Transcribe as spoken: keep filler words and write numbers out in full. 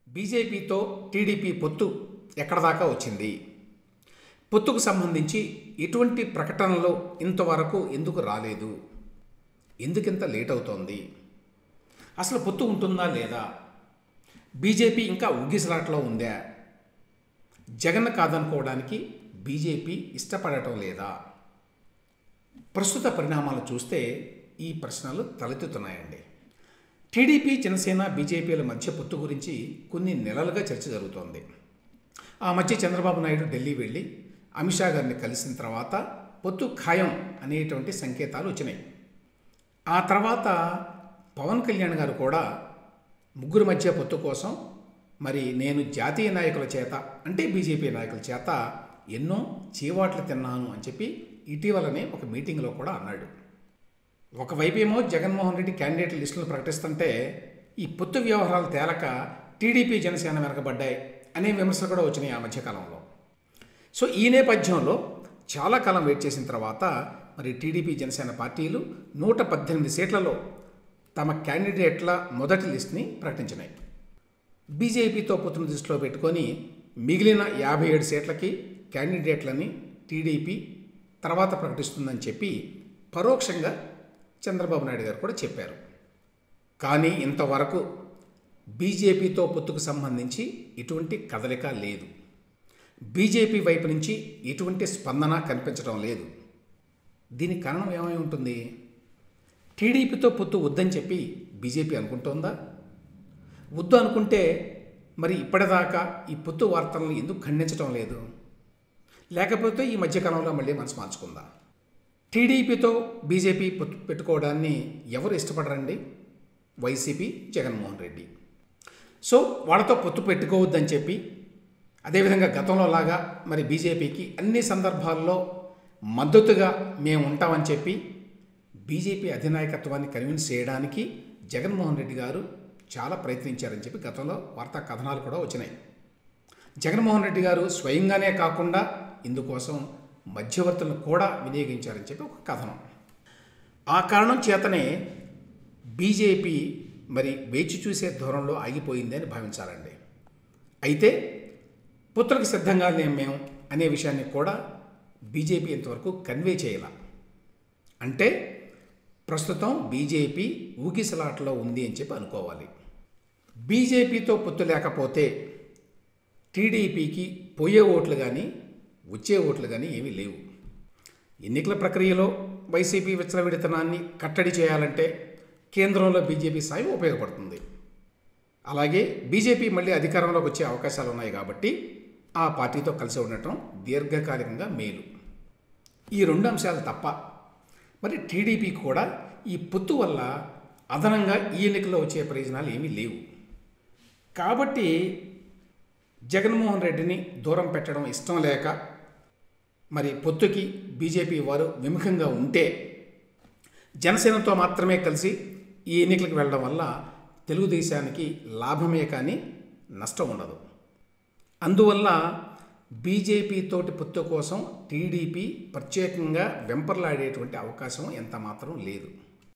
బీజేపీతో టీడీపీ పొత్తు ఎక్కడ దాకా వచ్చింది? పొత్తుకు సంబంధించి ఎటువంటి ప్రకటనలు ఇంతవరకు ఎందుకు రాలేదు? ఎందుకింత లేట్ అవుతోంది? అసలు పొత్తు ఉంటుందా లేదా? బీజేపీ ఇంకా ఉగ్గిసలాట్లో ఉందా? జగన్ కాదనుకోవడానికి బీజేపీ ఇష్టపడటం లేదా? ప్రస్తుత పరిణామాలు చూస్తే ఈ ప్రశ్నలు తలెత్తుతున్నాయండి. టీడీపీ, జనసేన, బీజేపీల మధ్య పొత్తు గురించి కొన్ని నెలలుగా చర్చ జరుగుతోంది. ఆ మధ్య చంద్రబాబు నాయుడు ఢిల్లీ వెళ్ళి అమిత్ షా గారిని కలిసిన తర్వాత పొత్తు ఖాయం అనేటువంటి సంకేతాలు వచ్చినాయి. ఆ తర్వాత పవన్ కళ్యాణ్ గారు కూడా ముగ్గురు మధ్య పొత్తు కోసం మరి నేను జాతీయ నాయకుల చేత అంటే బీజేపీ నాయకుల చేత ఎన్నో చీవాట్లు తిన్నాను అని చెప్పి ఇటీవలనే ఒక మీటింగ్లో కూడా అన్నాడు. ఒకవైపేమో జగన్మోహన్ రెడ్డి క్యాండిడేట్ లిస్టులను ప్రకటిస్తుంటే ఈ పొత్తు వ్యవహారాలు తేలక టీడీపీ, జనసేన వెనకబడ్డాయి అనే విమర్శలు కూడా వచ్చినాయి ఆ మధ్యకాలంలో. సో ఈ నేపథ్యంలో చాలా కాలం వెయిట్ చేసిన తర్వాత మరి టీడీపీ, జనసేన పార్టీలు నూట పద్దెనిమిది సీట్లలో తమ క్యాండిడేట్ల మొదటి లిస్ట్ని ప్రకటించినాయి. బీజేపీతో పొత్తును దృష్టిలో పెట్టుకొని మిగిలిన యాభై ఏడు సీట్లకి క్యాండిడేట్లని టీడీపీ తర్వాత ప్రకటిస్తుందని చెప్పి పరోక్షంగా చంద్రబాబు నాయుడు గారు కూడా చెప్పారు. కానీ ఇంతవరకు బీజేపీతో పొత్తుకు సంబంధించి ఎటువంటి కదలిక లేదు. బీజేపీ వైపు నుంచి ఎటువంటి స్పందన కనిపించడం లేదు. దీనికి కారణం ఏమై ఉంటుంది? టీడీపీతో పొత్తు వద్దని చెప్పి బీజేపీ అనుకుంటోందా? వద్దు అనుకుంటే మరి ఇప్పటిదాకా ఈ పొత్తు వార్తలను ఎందుకు ఖండించడం లేదు? లేకపోతే ఈ మధ్యకాలంలో మళ్ళీ మనసు మార్చుకుందా? టీడీపీతో బీజేపీ పొత్తు పెట్టుకోవడాన్ని ఎవరు ఇష్టపడరండి? వైసీపీ, జగన్మోహన్ రెడ్డి. సో వాళ్ళతో పొత్తు పెట్టుకోవద్దని చెప్పి అదేవిధంగా గతంలో లాగా మరి బీజేపీకి అన్ని సందర్భాల్లో మద్దతుగా మేము ఉంటామని చెప్పి బీజేపీ అధినాయకత్వాన్ని కన్విన్స్ చేయడానికి జగన్మోహన్ రెడ్డి గారు చాలా ప్రయత్నించారని చెప్పి గతంలో వార్తా కథనాలు కూడా వచ్చినాయి. జగన్మోహన్ రెడ్డి గారు స్వయంగానే కాకుండా ఇందుకోసం మధ్యవర్తులను కూడా వినియోగించారని చెప్పి ఒక కథనం. ఆ కారణం చేతనే బీజేపీ మరి వేచి చూసే ధోరణిలో ఆగిపోయింది అని భావించాలండి. అయితే పొత్తులకు సిద్ధంగా లేం మేము అనే విషయాన్ని కూడా బీజేపీ ఇంతవరకు కన్వే చేయాల. అంటే ప్రస్తుతం బీజేపీ ఊగిసలాటలో ఉంది అని చెప్పి అనుకోవాలి. బీజేపీతో పొత్తు లేకపోతే టీడీపీకి పోయే ఓట్లు కానీ వచ్చే ఓట్లు కానీ ఏమీ లేవు. ఎన్నికల ప్రక్రియలో వైసీపీ విచ్చలవిడితనాన్ని కట్టడి చేయాలంటే కేంద్రంలో బీజేపీ సాయం ఉపయోగపడుతుంది. అలాగే బీజేపీ మళ్ళీ అధికారంలోకి వచ్చే అవకాశాలు ఉన్నాయి కాబట్టి ఆ పార్టీతో కలిసి ఉండటం దీర్ఘకాలికంగా మేలు. ఈ రెండు అంశాలు తప్ప మరి టీడీపీకి కూడా ఈ పొత్తు వల్ల అదనంగా ఈ ఎన్నికల్లో వచ్చే ప్రయోజనాలు ఏమీ లేవు. కాబట్టి జగన్మోహన్ రెడ్డిని దూరం పెట్టడం ఇష్టం లేక మరి పొత్తుకి బీజేపీ వారు విముఖంగా ఉంటే జనసేనతో మాత్రమే కలిసి ఈ ఎన్నికలకు వెళ్ళడం వల్ల తెలుగుదేశానికి లాభమే కానీ నష్టం ఉండదు. అందువల్ల బీజేపీ తోటి పొత్తు కోసం టీడీపీ ప్రత్యేకంగా వెంపర్లాడేటువంటి అవకాశం ఎంత మాత్రం లేదు.